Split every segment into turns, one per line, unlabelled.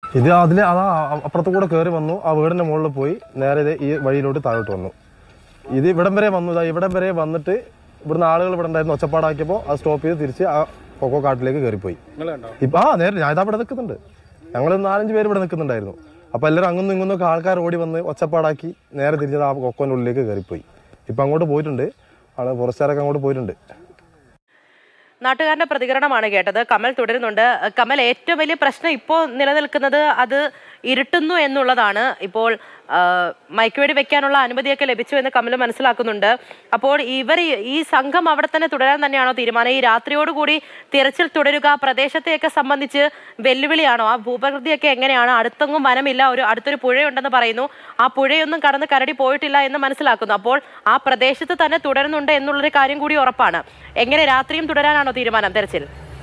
ഇത് അതിൽ അപ്പുറത്ത് കൂടെ കയറി വന്നു. ആ വീടിൻ്റെ മുകളിൽ പോയി നേരെ ഈ വഴിയിലോട്ട് താഴോട്ട് വന്നു. ഇത് ഇവിടം വരെ വന്നു. ഇവിടം വരെ വന്നിട്ട് ഇവിടുന്ന് ആളുകൾ ഇവിടെ ഉണ്ടായിരുന്നു. ഒച്ചപ്പാടാക്കിയപ്പോൾ അത് സ്റ്റോപ്പ് ചെയ്ത് തിരിച്ച് ആ കൊക്കോ കാട്ടിലേക്ക് കയറിപ്പോയി. നേരെ ഞാൻ ഇതാ ഇവിടെ നിൽക്കുന്നുണ്ട്. ഞങ്ങൾ 4-5 പേര് ഇവിടെ നിൽക്കുന്നുണ്ടായിരുന്നു. അപ്പോൾ എല്ലാവരും അങ്ങൊന്നും ഇങ്ങൊന്നൊക്കെ ആൾക്കാർ ഓടി വന്ന് ഒച്ചപ്പാടാക്കി നേരെ തിരിച്ചത് ആ കൊക്കോൻ്റെ ഉള്ളിലേക്ക് കയറിപ്പോയി. ഇപ്പം അങ്ങോട്ട് പോയിട്ടുണ്ട്. ഫോറസ്റ്റുകാരൊക്കെ അങ്ങോട്ട് പോയിട്ടുണ്ട്.
നാട്ടുകാരുടെ പ്രതികരണമാണ് കേട്ടത്. കമൽ തുടരുന്നുണ്ട്. കമൽ, ഏറ്റവും വലിയ പ്രശ്നം ഇപ്പോൾ നിലനിൽക്കുന്നത് അത് ഇരുട്ടുന്നു എന്നുള്ളതാണ്. ഇപ്പോൾ മയക്കുവെടി വെക്കാനുള്ള അനുമതിയൊക്കെ ലഭിച്ചു എന്ന് കമൽ മനസ്സിലാക്കുന്നുണ്ട്. അപ്പോൾ ഈ സംഘം അവിടെ തന്നെ തുടരാൻ തന്നെയാണോ തീരുമാനം? ഈ രാത്രിയോടുകൂടി തിരച്ചിൽ തുടരുക പ്രദേശത്തെയൊക്കെ സംബന്ധിച്ച് വെല്ലുവിളിയാണോ? ആ ഭൂപ്രകൃതിയൊക്കെ എങ്ങനെയാണ്? അടുത്തൊന്നും വനമില്ല, അടുത്തൊരു പുഴയുണ്ടെന്ന് പറയുന്നു. ആ പുഴയൊന്നും കടന്ന് കരടി പോയിട്ടില്ല എന്ന് മനസ്സിലാക്കുന്നു. അപ്പോൾ ആ പ്രദേശത്ത് തന്നെ തുടരുന്നുണ്ട് എന്നുള്ളൊരു കാര്യം കൂടി ഉറപ്പാണ്. എങ്ങനെ രാത്രിയും തുടരാനാണോ തീരുമാനം തെരച്ചിൽ?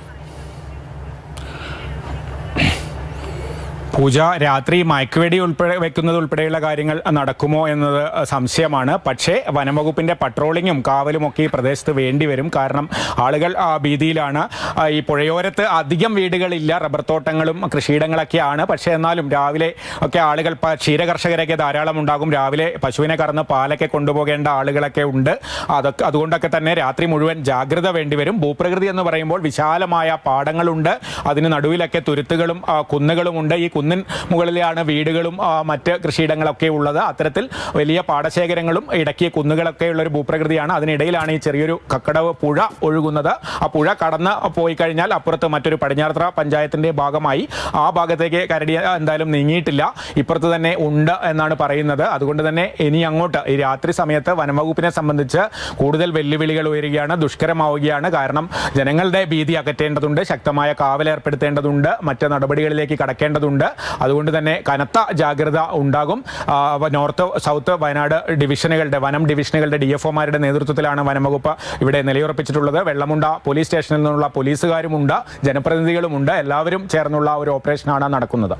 പൂജ, രാത്രി മയക്കുവെടി വെക്കുന്നത് ഉൾപ്പെടെയുള്ള കാര്യങ്ങൾ നടക്കുമോ എന്നത് സംശയമാണ്. പക്ഷേ വനംവകുപ്പിന്റെ പട്രോളിങ്ങും കാവലും ഒക്കെ ഈ പ്രദേശത്ത് വേണ്ടിവരും. കാരണം ആളുകൾ ഭീതിയിലാണ്. ഈ പുഴയോരത്ത് അധികം വീടുകളില്ല, റബ്ബർ തോട്ടങ്ങളും കൃഷിയിടങ്ങളൊക്കെയാണ്. പക്ഷേ എന്നാലും രാവിലെ ഒക്കെ ആളുകൾ ക്ഷീരകർഷകരൊക്കെ ധാരാളം ഉണ്ടാകും. രാവിലെ പശുവിനെ കറന്ന് പാലൊക്കെ കൊണ്ടുപോകേണ്ട ആളുകളൊക്കെ ഉണ്ട്. അതുകൊണ്ടൊക്കെ തന്നെ രാത്രി മുഴുവൻ ജാഗ്രത വേണ്ടിവരും. ഭൂപ്രകൃതി എന്ന് പറയുമ്പോൾ വിശാലമായ പാടങ്ങളുണ്ട്. അതിന് നടുവിലൊക്കെ തുരുത്തുകളും കുന്നുകളുമുണ്ട്. ഈ കുന്നിൻ മുകളിലാണ് വീടുകളും മറ്റ് കൃഷിയിടങ്ങളൊക്കെ ഉള്ളത്. അത്തരത്തിൽ വലിയ പാടശേഖരങ്ങളും ഇടയ്ക്ക് കുന്നുകളൊക്കെ ഉള്ളൊരു ഭൂപ്രകൃതിയാണ്. അതിനിടയിലാണ് ഈ ചെറിയൊരു കക്കടവ് പുഴ ഒഴുകുന്നത്. ആ പുഴ കടന്ന് പോയി കഴിഞ്ഞാൽ അപ്പുറത്ത് മറ്റൊരു പടിഞ്ഞാറത്തറ പഞ്ചായത്തിന്റെ ഭാഗമായി ആ ഭാഗത്തേക്ക് കരടി എന്തായാലും നീങ്ങിയിട്ടില്ല. ഇപ്പുറത്ത് തന്നെ ഉണ്ട് എന്നാണ് പറയുന്നത്. അതുകൊണ്ട് തന്നെ ഇനി അങ്ങോട്ട് ഈ രാത്രി സമയത്ത് വനംവകുപ്പിനെ സംബന്ധിച്ച് കൂടുതൽ വെല്ലുവിളികൾ ഉയരുകയാണ്, ദുഷ്കരമാവുകയാണ്. കാരണം ജനങ്ങളുടെ ഭീതി അകറ്റേണ്ടതുണ്ട്, ശക്തമായ കാവലേർപ്പെടുത്തേണ്ടതുണ്ട്, മറ്റ് നടപടികളിലേക്ക് കടക്കേണ്ടതുണ്ട്. അതുകൊണ്ട് തന്നെ കനത്ത ജാഗ്രത ഉണ്ടാകും. നോർത്ത് സൗത്ത് വയനാട് ഡിവിഷനുകളുടെ വനം ഡിവിഷനുകളുടെ DFOമാരുടെ നേതൃത്വത്തിലാണ് വനംവകുപ്പ് ഇവിടെ നിലയുറപ്പിച്ചിട്ടുള്ളത്. വെള്ളമുണ്ട പോലീസ് സ്റ്റേഷനിൽ നിന്നുള്ള പോലീസുകാരുമുണ്ട്, ജനപ്രതിനിധികളുമുണ്ട്. എല്ലാവരും ചേർന്നുള്ള ഒരു ഓപ്പറേഷനാണ് നടക്കുന്നത്.